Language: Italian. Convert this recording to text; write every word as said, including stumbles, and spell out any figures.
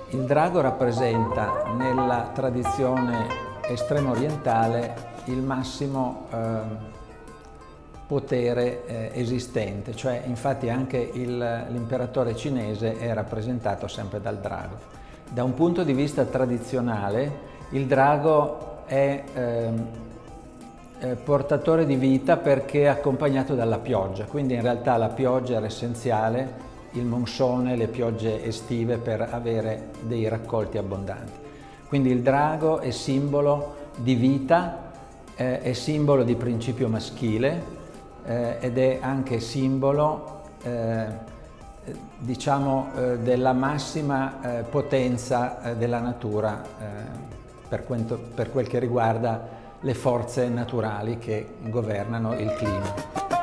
Il drago rappresenta nella tradizione estremo orientale il massimo eh, potere eh, esistente, cioè infatti anche l'imperatore cinese è rappresentato sempre dal drago. Da un punto di vista tradizionale il drago è eh, eh, portatore di vita perché è accompagnato dalla pioggia, quindi in realtà la pioggia era essenziale, il monsone, le piogge estive per avere dei raccolti abbondanti. Quindi il drago è simbolo di vita, eh, è simbolo di principio maschile eh, ed è anche simbolo eh, diciamo eh, della massima eh, potenza eh, della natura eh, per, quanto, per quel che riguarda le forze naturali che governano il clima.